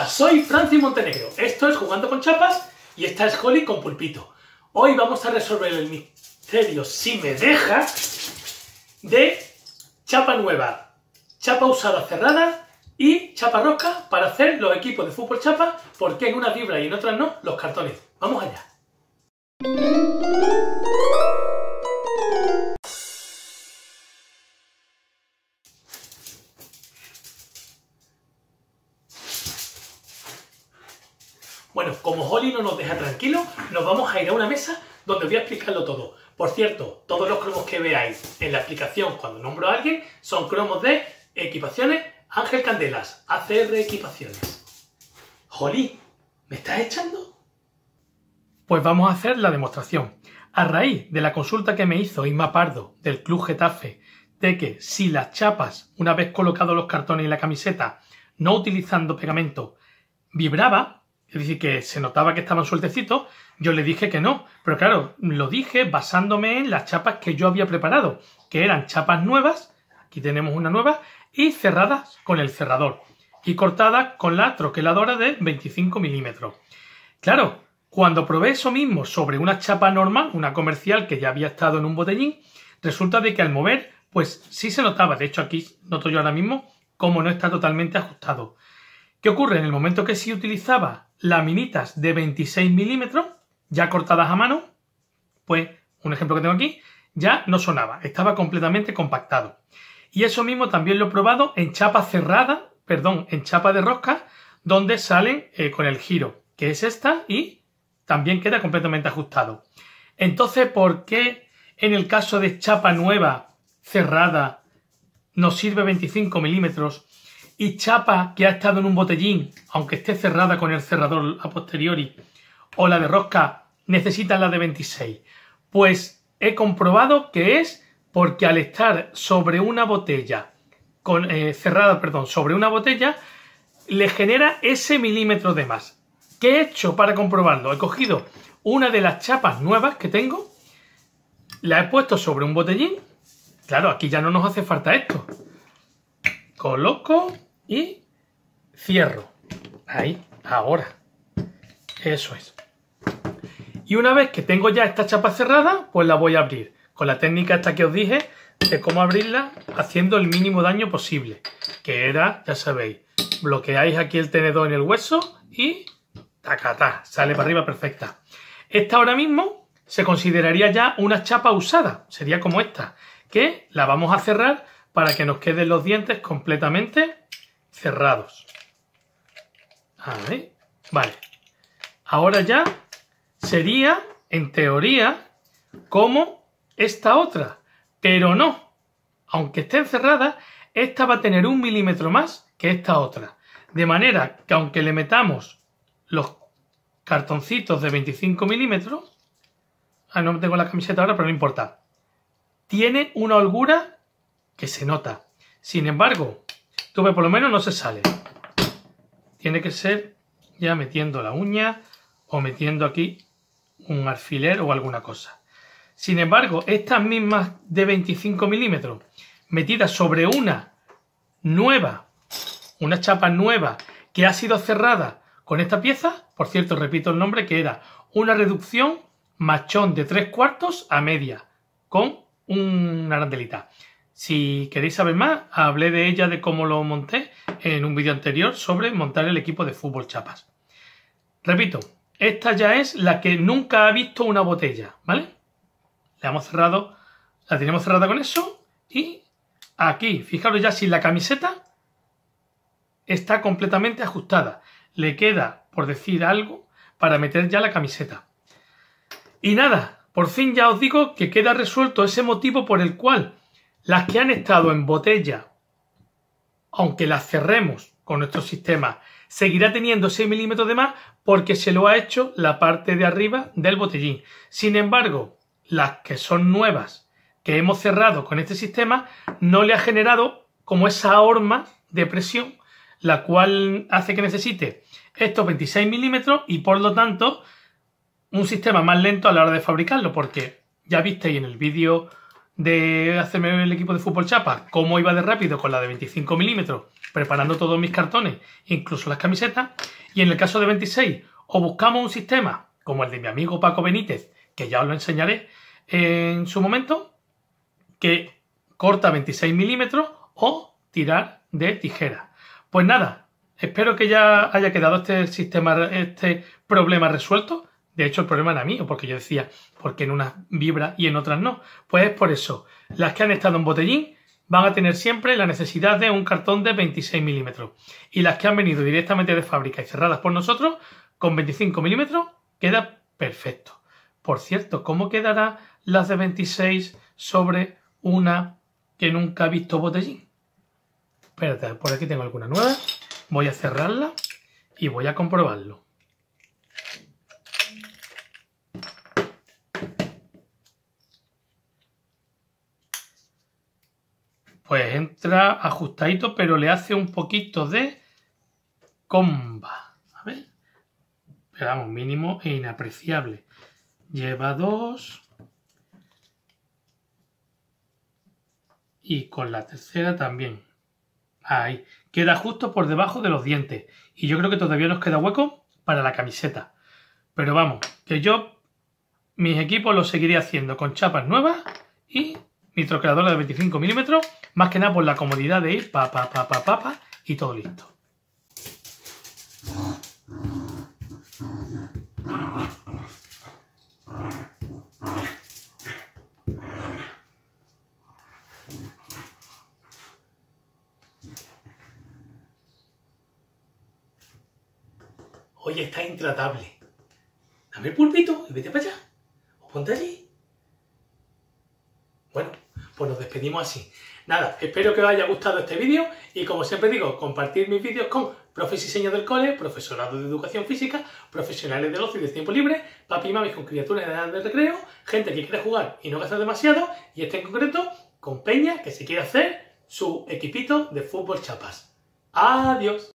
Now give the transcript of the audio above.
Hola, soy Francis Montenegro, esto es Jugando con Chapas y esta es Holly con Pulpito. Hoy vamos a resolver el misterio, si me deja, de chapa nueva, chapa usada cerrada y chapa rosca para hacer los equipos de fútbol chapa, porque en unas vibran y en otras no los cartones. Vamos allá. Bueno, como Holly no nos deja tranquilos, nos vamos a ir a una mesa donde voy a explicarlo todo. Por cierto, todos los cromos que veáis en la explicación cuando nombro a alguien son cromos de Equipaciones Ángel Candelas, ACR Equipaciones. Holly, ¿me estás echando? Pues vamos a hacer la demostración. A raíz de la consulta que me hizo Isma Pardo del Club Getafe de que si las chapas, una vez colocados los cartones y la camiseta, no utilizando pegamento, vibraba, es decir, que se notaba que estaban sueltecitos, yo le dije que no. Pero claro, lo dije basándome en las chapas que yo había preparado, que eran chapas nuevas, aquí tenemos una nueva, y cerradas con el cerrador, y cortadas con la troqueladora de 25 milímetros. Claro, cuando probé eso mismo sobre una chapa normal, una comercial que ya había estado en un botellín, resulta de que al mover, pues sí se notaba. De hecho, aquí noto yo ahora mismo cómo no está totalmente ajustado. ¿Qué ocurre? En el momento que sí utilizaba laminitas de 26 milímetros, ya cortadas a mano, pues un ejemplo que tengo aquí, ya no sonaba, estaba completamente compactado. Y eso mismo también lo he probado en chapa cerrada, en chapa de rosca, donde salen con el giro, que es esta, y también queda completamente ajustado. Entonces, ¿por qué en el caso de chapa nueva, cerrada, nos sirve 25 milímetros? Y chapa que ha estado en un botellín, aunque esté cerrada con el cerrador a posteriori, o la de rosca, necesitan la de 26. Pues he comprobado que es porque al estar sobre una botella, sobre una botella, le genera ese milímetro de más. ¿Qué he hecho para comprobarlo? He cogido una de las chapas nuevas que tengo, la he puesto sobre un botellín. Claro, aquí ya no nos hace falta esto. Coloco y cierro. Ahí, ahora. Eso es. Y una vez que tengo ya esta chapa cerrada, pues la voy a abrir. Con la técnica esta que os dije de cómo abrirla haciendo el mínimo daño posible. Que era, ya sabéis, bloqueáis aquí el tenedor en el hueso y tacatá, sale para arriba perfecta. Esta ahora mismo se consideraría ya una chapa usada. Sería como esta, que la vamos a cerrar para que nos queden los dientes completamente cerrados. Ahí. Vale. Ahora ya sería, en teoría, como esta otra. Pero no. Aunque estén cerradas, esta va a tener 1 milímetro más que esta otra. De manera que aunque le metamos los cartoncitos de 25 milímetros, no tengo la camiseta ahora, pero no importa, tiene una holgura que se nota. Sin embargo, por lo menos no se sale. Tiene que ser ya metiendo la uña o metiendo aquí un alfiler o alguna cosa. Sin embargo, estas mismas de 25 milímetros metidas sobre una nueva, una chapa nueva que ha sido cerrada con esta pieza, por cierto, repito el nombre, que era una reducción machón de 3/4 a media con una arandelita. Si queréis saber más, hablé de ella, de cómo lo monté en un vídeo anterior sobre montar el equipo de fútbol chapas. Repito, esta ya es la que nunca ha visto una botella, ¿vale? La hemos cerrado, la tenemos cerrada con eso y aquí, fijaros ya si la camiseta está completamente ajustada. Le queda, por decir algo, para meter ya la camiseta. Y nada, por fin ya os digo que queda resuelto ese motivo por el cual las que han estado en botella, aunque las cerremos con nuestro sistema, seguirá teniendo 6 milímetros de más porque se lo ha hecho la parte de arriba del botellín. Sin embargo, las que son nuevas, que hemos cerrado con este sistema, no le ha generado como esa horma de presión, la cual hace que necesite estos 26 milímetros y por lo tanto un sistema más lento a la hora de fabricarlo, porque ya visteis en el vídeo de hacerme el equipo de fútbol chapa, cómo iba de rápido con la de 25 milímetros, preparando todos mis cartones, incluso las camisetas. Y en el caso de 26, o buscamos un sistema como el de mi amigo Paco Benítez, que ya os lo enseñaré en su momento, que corta 26 milímetros, o tirar de tijera. Pues nada, espero que ya haya quedado este problema resuelto. De hecho, el problema era mío, porque yo decía, ¿por qué en unas vibra y en otras no? Pues es por eso. Las que han estado en botellín van a tener siempre la necesidad de un cartón de 26 milímetros. Y las que han venido directamente de fábrica y cerradas por nosotros, con 25 milímetros, queda perfecto. Por cierto, ¿cómo quedará las de 26 sobre una que nunca ha visto botellín? Espérate, por aquí tengo alguna nueva. Voy a cerrarla y voy a comprobarlo. Pues entra ajustadito, pero le hace un poquito de comba. A ver. Pero vamos, mínimo e inapreciable. Lleva 2. Y con la tercera también. Ahí. Queda justo por debajo de los dientes. Y yo creo que todavía nos queda hueco para la camiseta. Pero vamos, que yo mis equipos los seguiré haciendo con chapas nuevas y nitrocreadora de 25 milímetros. Más que nada por la comodidad de ir pa y todo listo. Oye, está intratable. Dame el pulpito y vete para allá. O ponte allí. Bueno, pues nos despedimos así. Nada, espero que os haya gustado este vídeo y como siempre digo, compartir mis vídeos con profes y señas del cole, profesorado de educación física, profesionales del ocio y del tiempo libre, papi y mami con criaturas en edad de recreo, gente que quiere jugar y no gastar demasiado, y este en concreto con Peña que se quiere hacer su equipito de fútbol chapas. ¡Adiós!